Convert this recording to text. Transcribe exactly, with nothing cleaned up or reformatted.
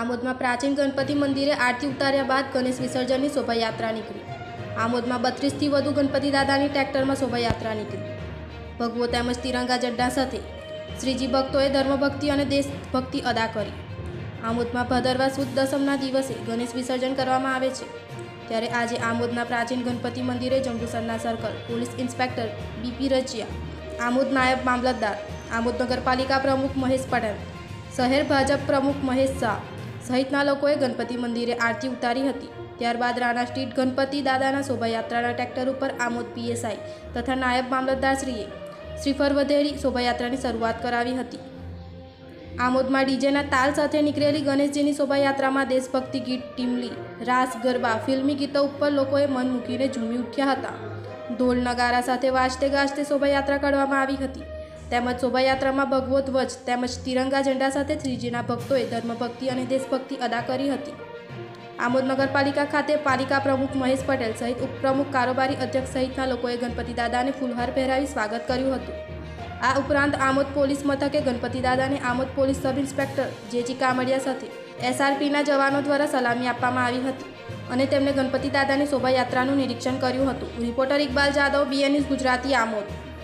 આમોદમાં પ્રાચીન ગણપતિ મંદિરે આરતી ઉતાર્યા બાદ ગણેશ વિસર્જનની શોભાયાત્રા નીકળી। આમોદમાં બત્રીસથી વધુ ગણપતિ દાદાની ટ્રેક્ટરમાં શોભાયાત્રા નીકળી। ભગવો તેમજ તિરંગા ઝંડા સાથે શ્રીજી ભક્તોએ ધર્મભક્તિ અને દેશભક્તિ અદા કરી। આમોદમાં ભાદરવા સુદ દસમના દિવસે ગણેશ વિસર્જન કરવામાં આવે છે, ત્યારે આજે આમોદના પ્રાચીન ગણપતિ મંદિરે જંબુસરના circle police inspector BP Rachiya, Amod નાયબ મામલતદાર, આમોદ નગરપાલિકા પ્રમુખ મહેશ પટેલ, શહેર ભાજપ પ્રમુખ મહેશ શાહ સહિતના લોકોએ ગણપતિ મંદિરે આરતી ઉતારી હતી। ત્યારબાદ રાણા સ્ટ્રીટ ગણપતિ દાદાના શોભાયાત્રાના ટ્રેક્ટર ઉપર આમોદ પીએસઆઈ તથા નાયબ મામલતદારશ્રીએ શ્રીફળ વધેરી શોભાયાત્રાની શરૂઆત કરાવી હતી। આમોદમાં ડીજેના તાલ સાથે નીકળેલી ગણેશજીની શોભાયાત્રામાં દેશભક્તિ ગીત, ટીમલી, રાસ, ગરબા, ફિલ્મી ગીતો ઉપર લોકોએ મન મૂકીને ઝૂમી ઉઠ્યા હતા। ઢોલ નગારા સાથે વાજતે ગાજતે શોભાયાત્રા કાઢવામાં આવી હતી, તેમજ શોભાયાત્રામાં ભગવો ધ્વજ તેમજ તિરંગા ઝંડા સાથે શ્રીજીના ભક્તોએ ધર્મભક્તિ અને દેશભક્તિ અદા કરી હતી। આમોદ નગરપાલિકા ખાતે પાલિકા પ્રમુખ મહેશ પટેલ સહિત ઉપપ્રમુખ, કારોબારી અધ્યક્ષ સહિતના લોકોએ ગણપતિ દાદાને ફૂલહાર પહેરાવી સ્વાગત કર્યું હતું। આ ઉપરાંત આમોદ પોલીસ મથકે ગણપતિ દાદાને Amod police sub inspector JG Kamadia સાથે એસઆરપીના જવાનો દ્વારા સલામી આપવામાં આવી હતી અને તેમણે ગણપતિ દાદાની શોભાયાત્રાનું નિરીક્ષણ કર્યું હતું। Reporter Iqbal Jadav, BN news Gujarati, Amod.